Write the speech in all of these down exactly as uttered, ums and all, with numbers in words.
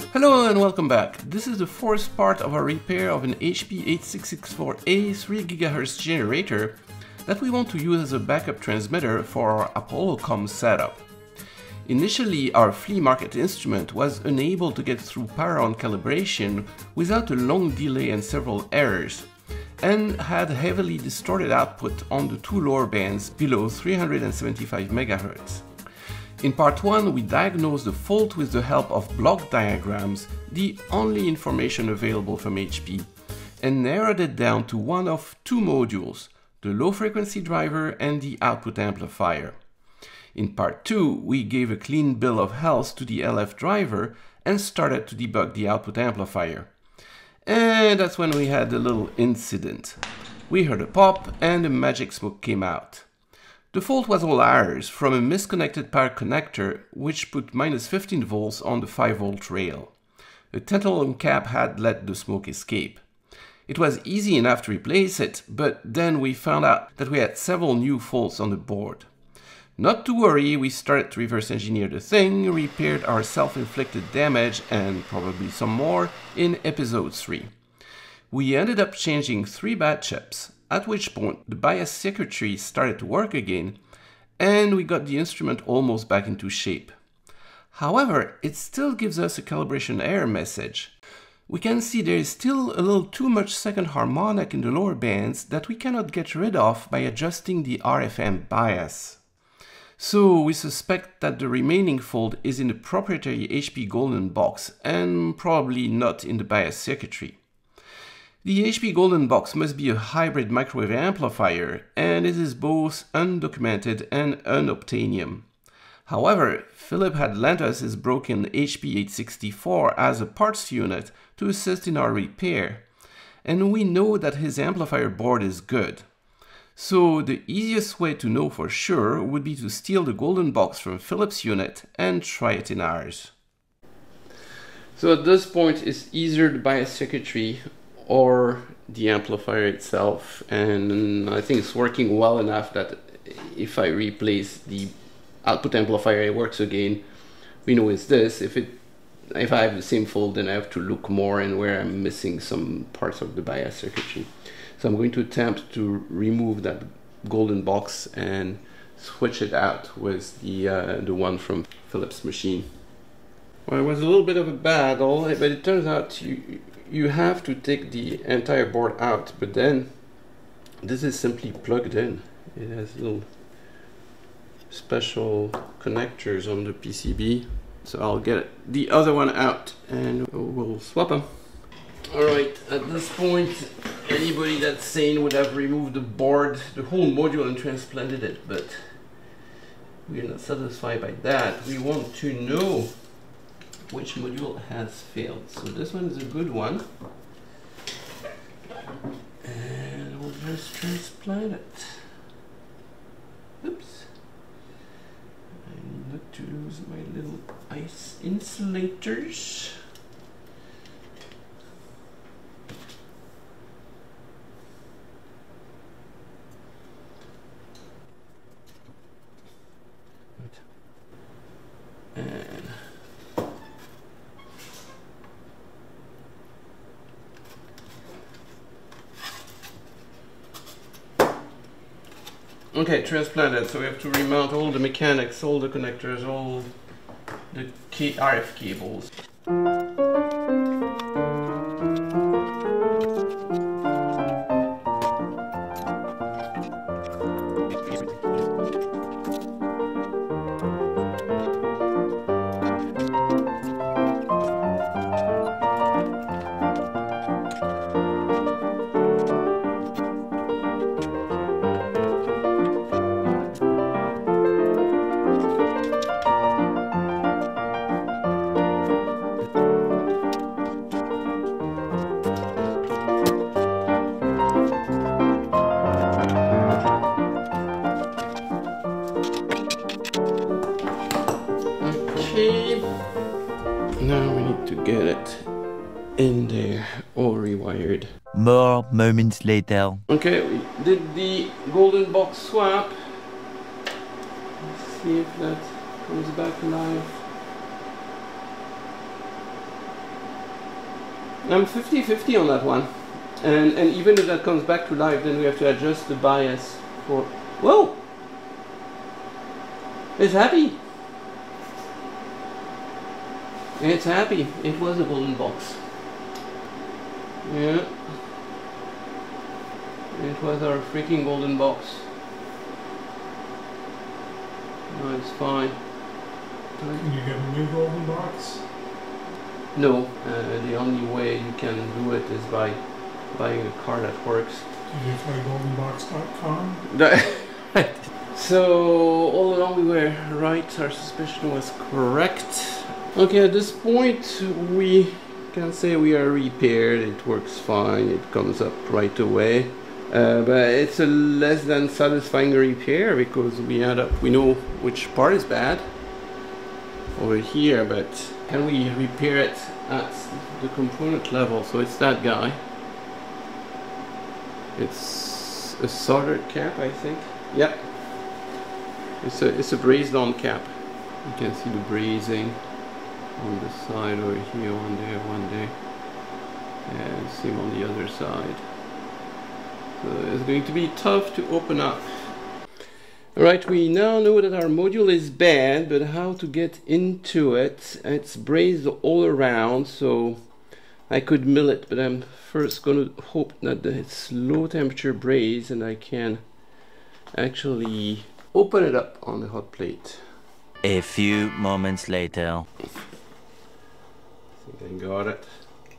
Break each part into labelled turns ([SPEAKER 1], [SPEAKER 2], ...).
[SPEAKER 1] Hello and welcome back. This is the fourth part of our repair of an H P eight six six four A three gigahertz generator that we want to use as a backup transmitter for our ApolloCom setup. Initially, our flea market instrument was unable to get through power on calibration without a long delay and several errors, and had heavily distorted output on the two lower bands below three hundred seventy-five megahertz. In part one, we diagnosed the fault with the help of block diagrams, the only information available from H P, and narrowed it down to one of two modules, the low frequency driver and the output amplifier. In part two, we gave a clean bill of health to the L F driver and started to debug the output amplifier. And that's when we had a little incident. We heard a pop and the magic smoke came out. The fault was all ours from a misconnected power connector which put minus fifteen volts on the five volt rail. A tantalum cap had let the smoke escape. It was easy enough to replace it, but then we found out that we had several new faults on the board. Not to worry, we started to reverse engineer the thing, repaired our self-inflicted damage and probably some more in episode three. We ended up changing three bad chips, at which point the bias circuitry started to work again and we got the instrument almost back into shape. However, it still gives us a calibration error message. We can see there is still a little too much second harmonic in the lower bands that we cannot get rid of by adjusting the R F M bias. So we suspect that the remaining fault is in the proprietary H P Golden box and probably not in the bias circuitry. The H P Golden box must be a hybrid microwave amplifier and it is both undocumented and unobtainium. However, Philip had lent us his broken H P eight sixty-four as a parts unit to assist in our repair, and we know that his amplifier board is good. So the easiest way to know for sure would be to steal the golden box from Philip's unit and try it in ours. So at this point it's either the bias circuitry or the amplifier itself, and I think it's working well enough that if I replace the output amplifier it works again. We know it's this. If it if I have the same fault, then I have to look more and where I'm missing some parts of the bias circuitry. So I'm going to attempt to remove that golden box and switch it out with the uh, the one from Philip's machine. Well, it was a little bit of a battle, but it turns out you you have to take the entire board out. But then this is simply plugged in. It has little special connectors on the P C B. So I'll get the other one out and we'll swap them. Alright, at this point, anybody that's sane would have removed the board, the whole module, and transplanted it, but we are not satisfied by that. We want to know which module has failed. So this one is a good one. And we'll just transplant it. Oops. I need not to lose my little ice insulators. And okay, transplanted. So we have to remount all the mechanics, all the connectors, all the K R F cables. Now we need to get it in there, all rewired.
[SPEAKER 2] More moments later.
[SPEAKER 1] Okay, we did the golden box swap. Let's see if that comes back alive. I'm fifty fifty on that one. And, and even if that comes back to life, then we have to adjust the bias for... Whoa! It's happy! It's happy. It was a golden box. Yeah. It was our freaking golden box. No, it's fine.
[SPEAKER 3] Can you get a new golden box?
[SPEAKER 1] No, uh, the only way you can do it is by buying a car that works.
[SPEAKER 3] Did you try golden box dot com?
[SPEAKER 1] So all along we were right, our suspicion was correct. Okay, at this point we can say we are repaired, it works fine, it comes up right away. Uh, but it's a less than satisfying repair because we add up, we know which part is bad over here, but can we repair it at the component level? So it's that guy. It's a soldered cap, I think. Yep. It's a it's a brazed on cap. You can see the brazing on the side over here, one there, one there, and same on the other side. So it's going to be tough to open up. Alright, we now know that our module is bad, but how to get into it? It's brazed all around, so I could mill it, but I'm first going to hope that it's low temperature braze and I can actually open it up on the hot plate.
[SPEAKER 2] A few moments later.
[SPEAKER 1] I think I got it.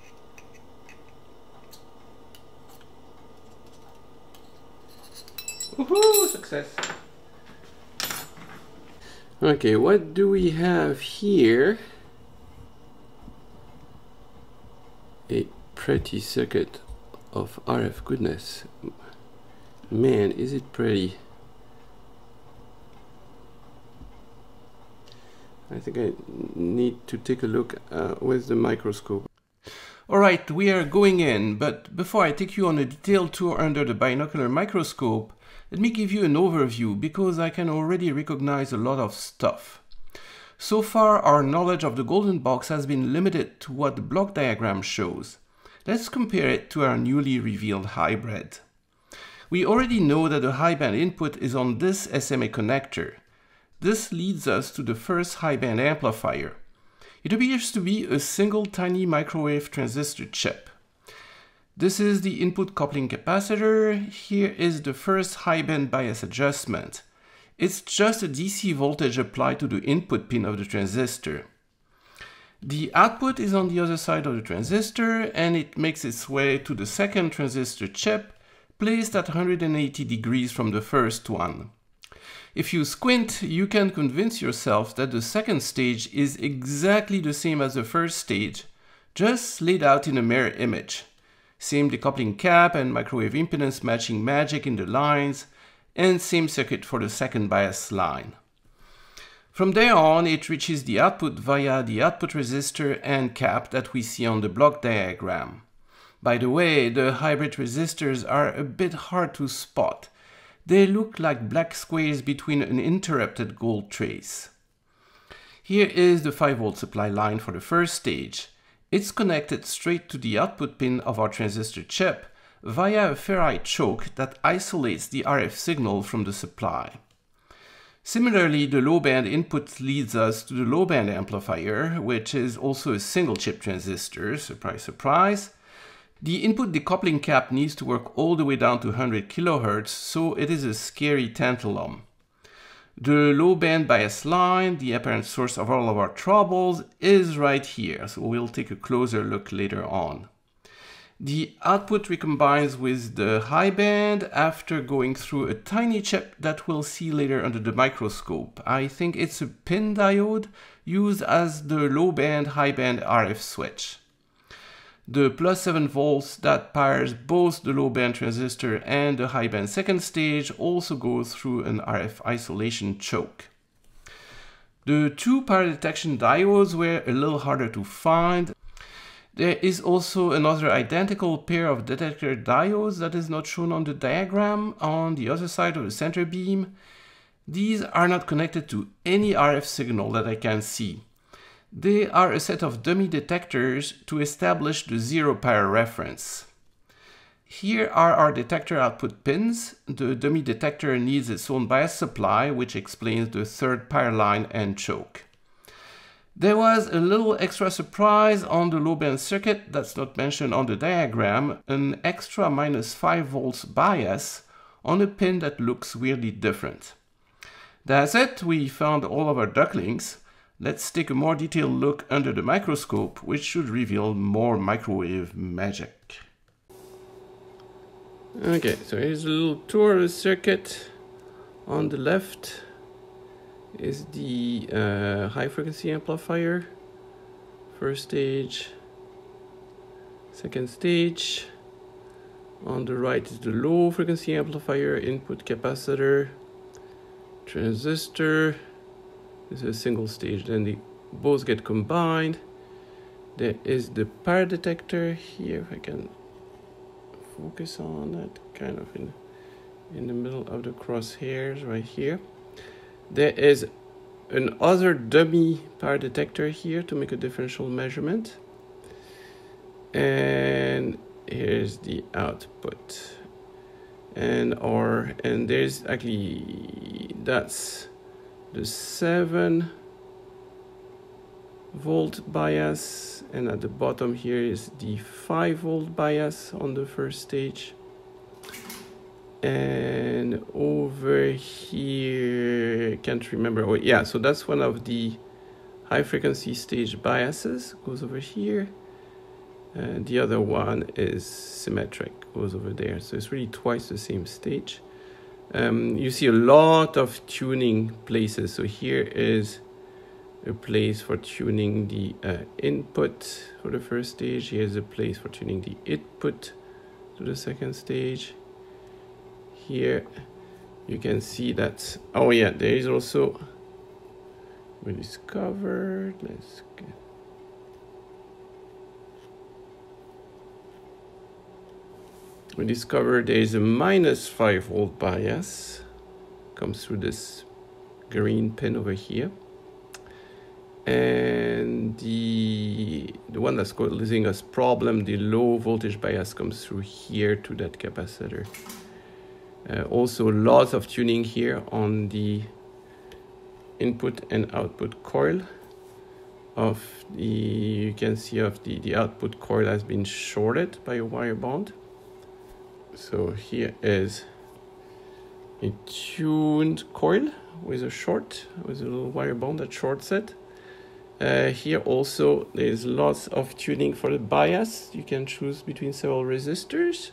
[SPEAKER 1] Woohoo! Success! Okay, what do we have here? A pretty circuit of R F goodness. Man, is it pretty. I think I need to take a look uh, with the microscope. Alright, we are going in, but before I take you on a detailed tour under the binocular microscope, let me give you an overview because I can already recognize a lot of stuff. So far, our knowledge of the golden box has been limited to what the block diagram shows. Let's compare it to our newly revealed hybrid. We already know that the high band input is on this S M A connector. This leads us to the first high band amplifier. It appears to be a single tiny microwave transistor chip. This is the input coupling capacitor. Here is the first high band bias adjustment. It's just a D C voltage applied to the input pin of the transistor. The output is on the other side of the transistor and it makes its way to the second transistor chip, placed at one hundred eighty degrees from the first one. If you squint, you can convince yourself that the second stage is exactly the same as the first stage, just laid out in a mirror image. Same decoupling cap and microwave impedance matching magic in the lines, and same circuit for the second bias line. From there on, it reaches the output via the output resistor and cap that we see on the block diagram. By the way, the hybrid resistors are a bit hard to spot. They look like black squares between an interrupted gold trace. Here is the five volt supply line for the first stage. It's connected straight to the output pin of our transistor chip via a ferrite choke that isolates the R F signal from the supply. Similarly, the low band input leads us to the low band amplifier, which is also a single chip transistor, surprise surprise. The input decoupling cap needs to work all the way down to one hundred kilohertz, so it is a scary tantalum. The low band bias line, the apparent source of all of our troubles, is right here, so we'll take a closer look later on. The output recombines with the high band after going through a tiny chip that we'll see later under the microscope. I think it's a pin diode used as the low band high band R F switch. The plus seven volts that powers both the low band transistor and the high band second stage also goes through an R F isolation choke. The two power detection diodes were a little harder to find. There is also another identical pair of detector diodes that is not shown on the diagram on the other side of the center beam. These are not connected to any R F signal that I can see. They are a set of dummy detectors to establish the zero pair reference. Here are our detector output pins. The dummy detector needs its own bias supply, which explains the third pair line and choke. There was a little extra surprise on the low band circuit that's not mentioned on the diagram, an extra minus five volts bias on a pin that looks weirdly different. That's it, we found all of our ducklings. Let's take a more detailed look under the microscope, which should reveal more microwave magic. Okay, so here's a little tour of the circuit. On the left is the uh, high frequency amplifier, first stage, second stage. On the right is the low frequency amplifier, input capacitor, transistor. This is a single stage, then they both get combined. There is the power detector here, if I can focus on that, kind of in, in the middle of the crosshairs right here. There is another dummy power detector here to make a differential measurement. And here's the output. And or and there's actually, that's the seven volt bias, and at the bottom here is the five volt bias on the first stage. And over here, I can't remember. Oh yeah, so that's one of the high frequency stage biases, goes over here. And the other one is symmetric, goes over there. So it's really twice the same stage. Um, you see a lot of tuning places. So here is a place for tuning the uh, input for the first stage. Here's a place for tuning the input to the second stage. Here you can see that, oh yeah, there is also, we discovered, let's get, we discovered there is a minus five volt bias, comes through this green pin over here. And the, the one that's causing us problem, the low voltage bias, comes through here to that capacitor. Uh, also lots of tuning here on the input and output coil of the, you can see of the, the output coil has been shorted by a wire bond. So here is a tuned coil with a short, with a little wire bond that shorts it. Uh, here also there's lots of tuning for the bias. You can choose between several resistors.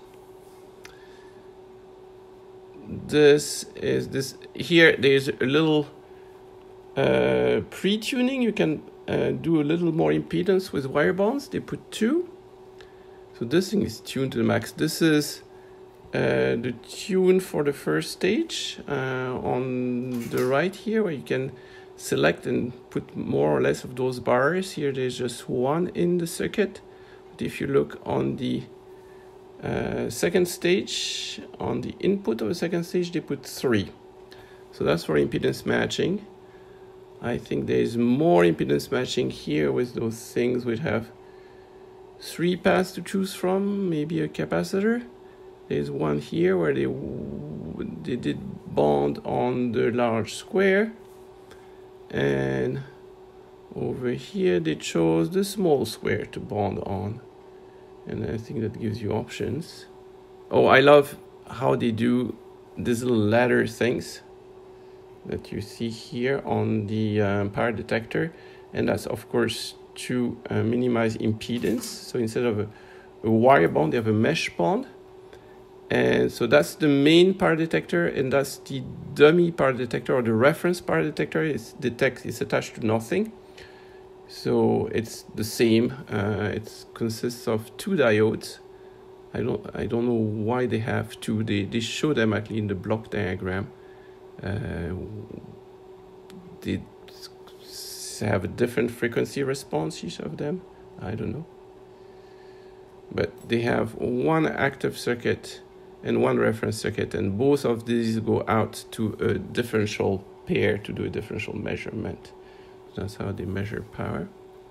[SPEAKER 1] This is this here. There's a little uh, pre-tuning. You can uh, do a little more impedance with wire bonds. They put two. So this thing is tuned to the max. This is uh, the tune for the first stage uh, on the right here, where you can select and put more or less of those bars. Here there's just one in the circuit. But if you look on the uh, second stage, on the input of the second stage, they put three. So that's for impedance matching. I think there's more impedance matching here with those things which have three paths to choose from, maybe a capacitor. There's one here where they, they did bond on the large square. And over here they chose the small square to bond on, and I think that gives you options. Oh, I love how they do these little ladder things that you see here on the um, power detector, and that's of course to uh, minimize impedance. So instead of a, a wire bond, they have a mesh bond. And so that's the main power detector, and that's the dummy power detector, or the reference power detector. It's detect it's attached to nothing, so it's the same. Uh, it consists of two diodes. I don't I don't know why they have two. They they show them actually in the block diagram. Uh, they have a different frequency response, each of them. I don't know, but they have one active circuit and one reference circuit, and both of these go out to a differential pair to do a differential measurement. That's how they measure power.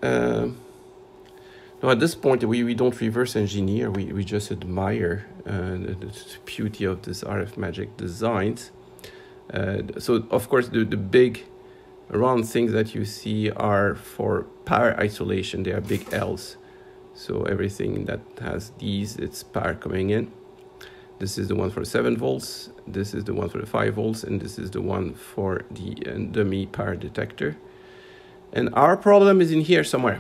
[SPEAKER 1] uh, no, at this point we, we don't reverse engineer, we, we just admire uh, the, the beauty of this R F Magic designs. Uh, so of course the, the big round things that you see are for power isolation, they are big L's. So everything that has these, it's power coming in. This is the one for seven volts, this is the one for the five volts, and this is the one for the uh, dummy power detector. And our problem is in here somewhere.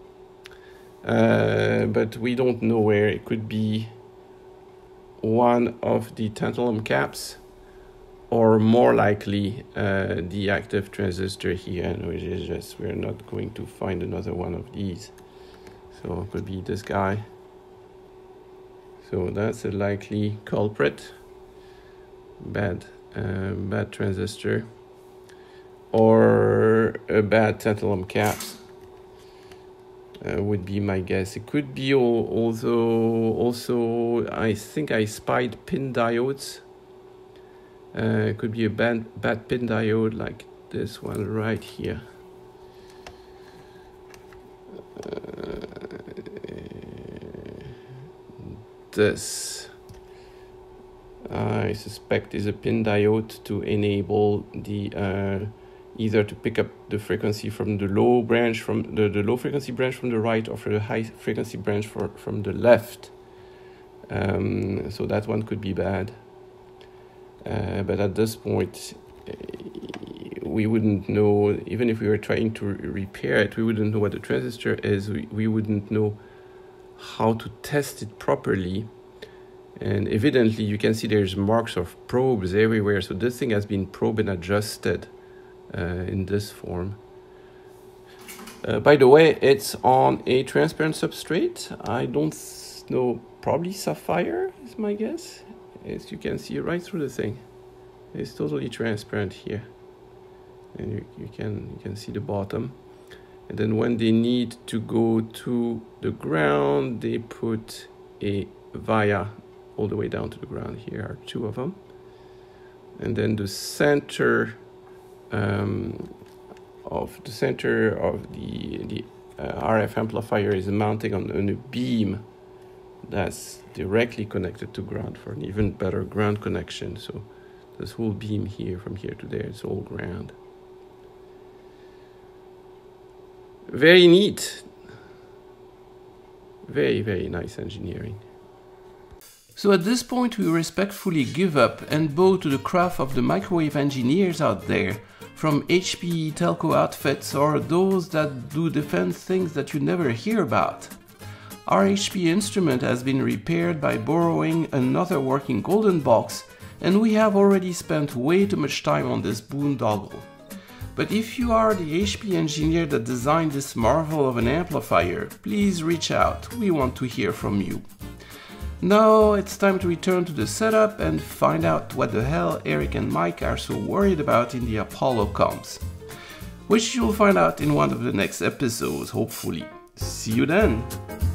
[SPEAKER 1] Uh, but we don't know where. It could be one of the tantalum caps, or more likely uh, the active transistor here, and which is just, we're not going to find another one of these. So it could be this guy. So that's a likely culprit. Bad, uh, bad transistor, or a bad tantalum caps uh, would be my guess. It could be all, also, also I think I spied pin diodes. Uh, it could be a bad, bad pin diode like this one right here. Uh, this I suspect is a pin diode to enable the uh, either to pick up the frequency from the low branch from the, the low frequency branch from the right, or for the high frequency branch for, from the left. Um, so that one could be bad. Uh, but at this point, we wouldn't know, even if we were trying to re repair it, we wouldn't know what the transistor is, we, we wouldn't know how to test it properly. And evidently you can see there's marks of probes everywhere, so this thing has been probed and adjusted uh, in this form. Uh, by the way, it's on a transparent substrate. I don't know, probably sapphire is my guess. As you can see right through the thing, it's totally transparent here, and you, you can you can see the bottom. And then when they need to go to the ground, they put a via all the way down to the ground. Here are two of them, and then the center um, of the center of the the uh, R F amplifier is mounting on, on a beam that's directly connected to ground for an even better ground connection. So this whole beam here, from here to there, it's all ground. Very neat. Very, very nice engineering. So at this point we respectfully give up and bow to the craft of the microwave engineers out there, from H P telco outfits or those that do defense things that you never hear about. Our H P instrument has been repaired by borrowing another working golden box, and we have already spent way too much time on this boondoggle. But if you are the H P engineer that designed this marvel of an amplifier, please reach out, we want to hear from you. Now it's time to return to the setup and find out what the hell Eric and Mike are so worried about in the Apollo comms. Which you'll find out in one of the next episodes, hopefully. See you then!